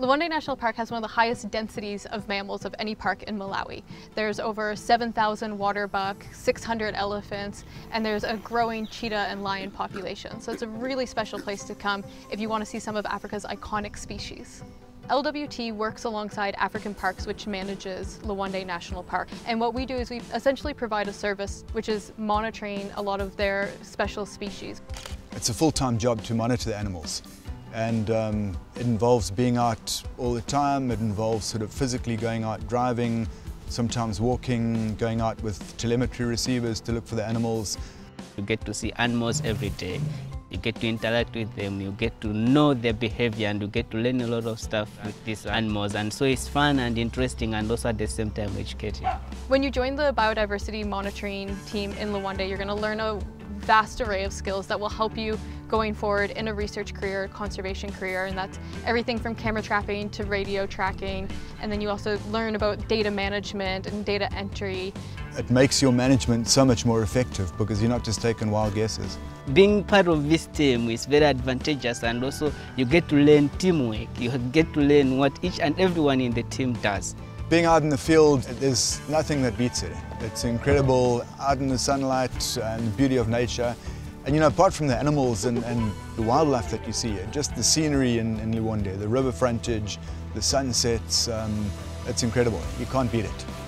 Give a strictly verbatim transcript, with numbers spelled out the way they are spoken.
Liwonde National Park has one of the highest densities of mammals of any park in Malawi. There's over seven thousand water buck, six hundred elephants, and there's a growing cheetah and lion population. So it's a really special place to come if you want to see some of Africa's iconic species. L W T works alongside African Parks, which manages Liwonde National Park. And what we do is we essentially provide a service which is monitoring a lot of their special species. It's a full-time job to monitor the animals. And um, it involves being out all the time. It involves sort of physically going out driving, sometimes walking, going out with telemetry receivers to look for the animals. You get to see animals every day. You get to interact with them, you get to know their behavior, and you get to learn a lot of stuff with these animals. And so it's fun and interesting, and also at the same time educating. When you join the biodiversity monitoring team in Liwonde, you're going to learn a vast array of skills that will help you going forward in a research career, conservation career, and that's everything from camera trapping to radio tracking. And then you also learn about data management and data entry. It makes your management so much more effective because you're not just taking wild guesses. Being part of this team is very advantageous, and also you get to learn teamwork. You get to learn what each and everyone in the team does. Being out in the field, there's nothing that beats it. It's incredible, out in the sunlight and the beauty of nature. And you know, apart from the animals and, and the wildlife that you see, just the scenery in, in Liwonde, the river frontage, the sunsets, um, it's incredible. You can't beat it.